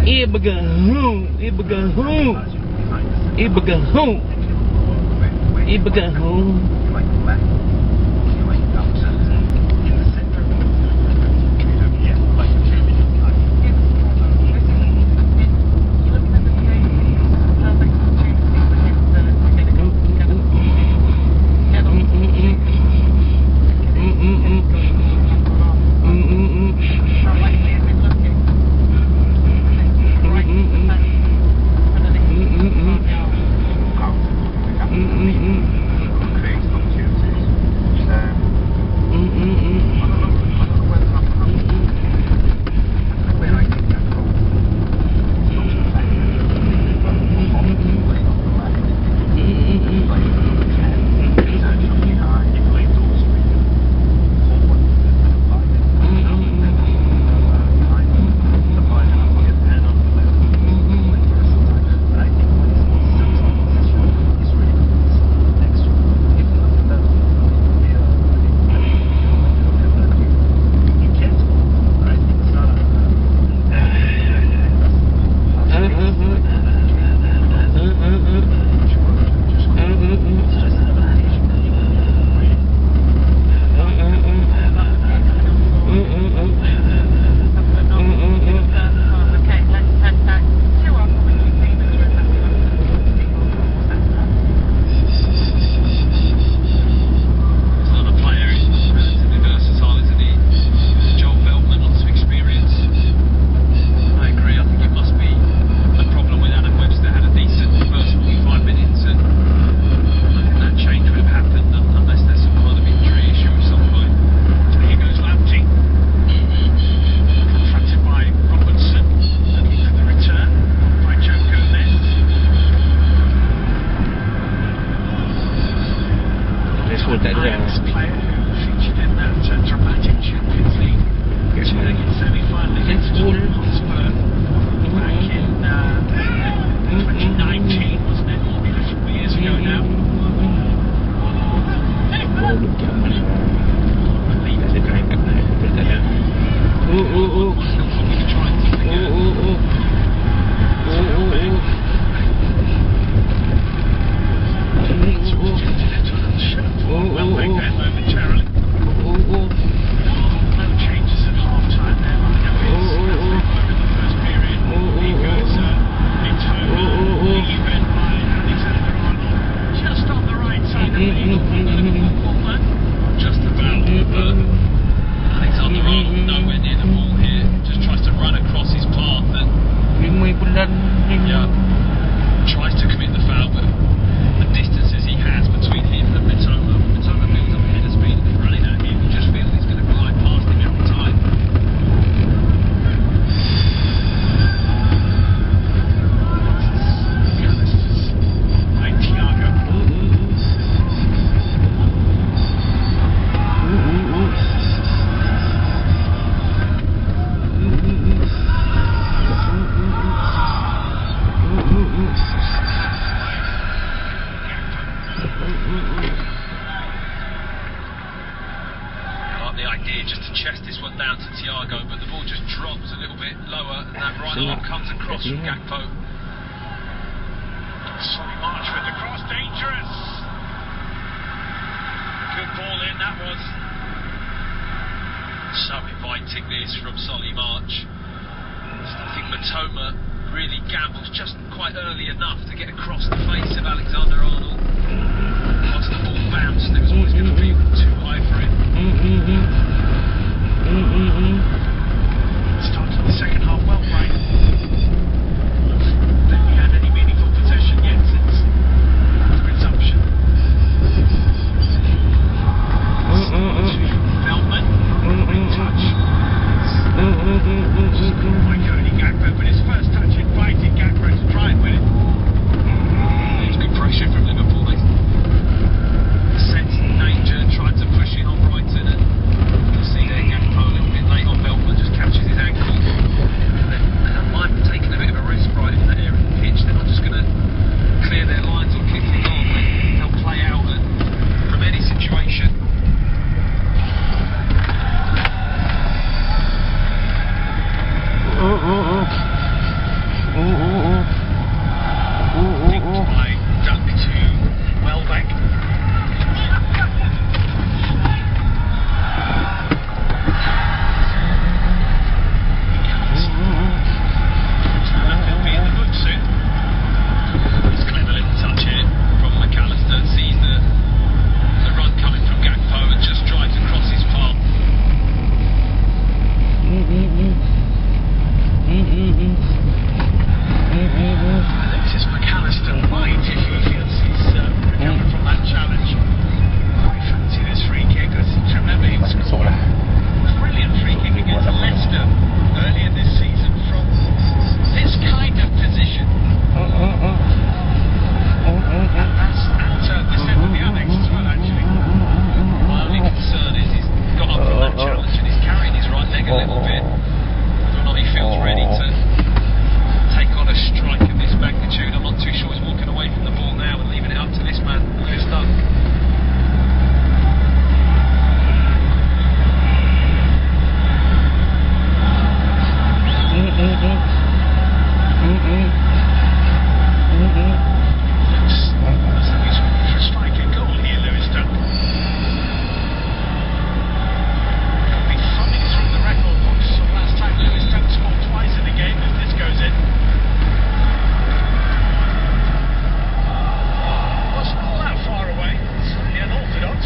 Ibagahoo. Danger, tried to push in on Brighton, and you see there Gakpo a little bit late on Veltman. Dinked by Duck to Welbeck. Alexis McAllister might, if he feels he's recovered from that challenge. I fancy this free kick. Remember, he scored a brilliant free kick against Leicester earlier this season from this kind of position. And that's at this end of the annex as well, actually. My only concern is he's got up from that challenge and he's carrying his right leg a little bit. Whether or not he feels ready to take on a strike of this magnitude. I'm not too sure he's walking away from the ball now and leaving it up to this man, Lewis Dunk. Looks like he's ready for a striking goal here, Lewis Dunk. He'll be thumbing through the record books. So last time Lewis Dunk scored twice in the game if this goes in. Wasn't all that far away. Certainly unorthodox.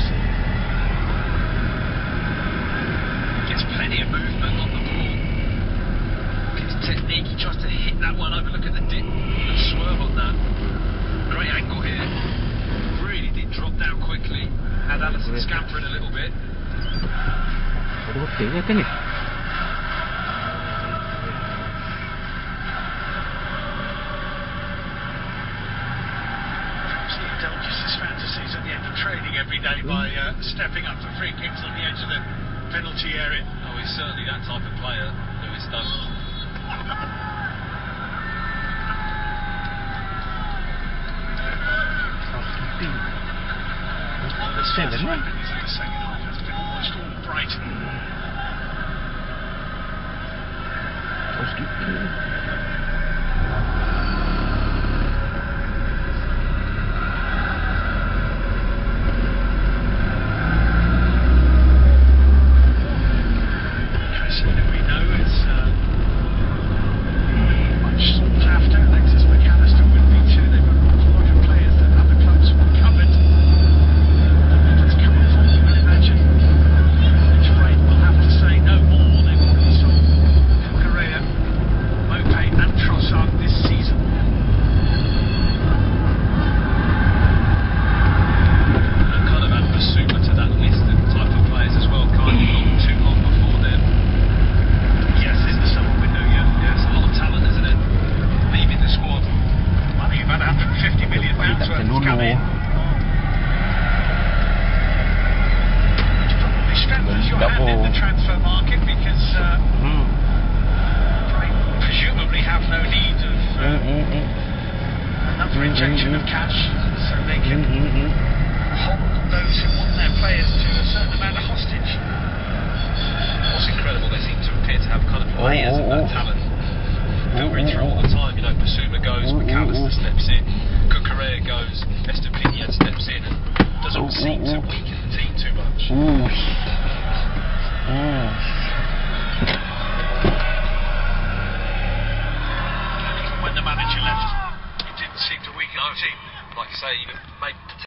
Gets plenty of movement on the ball. His technique, he tries to hit that one over. Look at the dip and swerve on that. Great angle here. Really did drop down quickly. Had Alisson scampering a little bit. Perhaps he indulges his fantasies at the end of training every day by stepping up for free kicks on the edge of the penalty area. Oh, he's certainly that type of player, Lewis Dunk. The first 5 minutes of the second half has been almost all Brighton. Cressida, we know, is much sought after. Alexis McAllister would be too. They've got a lot of players that other clubs will covet. If it's come up for, you would imagine, which Brighton will have to say no more. They've already sold Correa, Mopé and Trossard this season. And kind of add Basuma to that list of type of players as well, kind of not too long before them. Yes, in the summer window, yeah. Yeah, it's a lot of talent, isn't it? Leaving the squad. Money, about £150 million worth has come in. Which probably strengthens your hand in the transfer market because presumably have no need of another injection of cash, so they can hold those who want their players to a certain amount of hostage. What's incredible, they seem to appear to have kind of layers of that talent filtering through all the time. You know, Basuma goes, McAllister steps in, Correa goes, Estupiñán steps in, and doesn't seem to weaken the team too much. Even when the manager left, it didn't seem to weaken the team. Like I say, even maybe